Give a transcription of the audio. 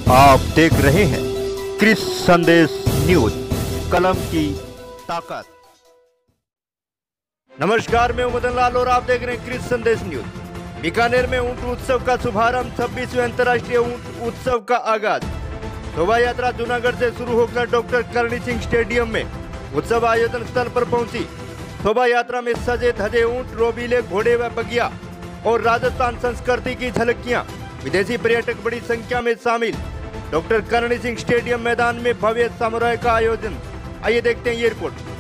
आप देख रहे हैं क्रिस संदेश न्यूज, कलम की ताकत। नमस्कार, मैं मदन लाल और आप देख रहे हैं क्रिस संदेश न्यूज। बीकानेर में ऊंट उत्सव का शुभारंभ, 26वें अंतर्राष्ट्रीय ऊंट उत्सव का आगाज। शोभा यात्रा जूनागढ़ से शुरू होकर डॉक्टर करणी सिंह स्टेडियम में उत्सव आयोजन स्थल पर पहुंची। शोभा यात्रा में सजे धजे ऊंट, रोबीले, घोड़े व बगिया और राजस्थान संस्कृति की झलकियां। विदेशी पर्यटक बड़ी संख्या में शामिल। डॉक्टर करणी सिंह स्टेडियम मैदान में भव्य समारोह का आयोजन। आइए देखते हैं ये रिपोर्ट।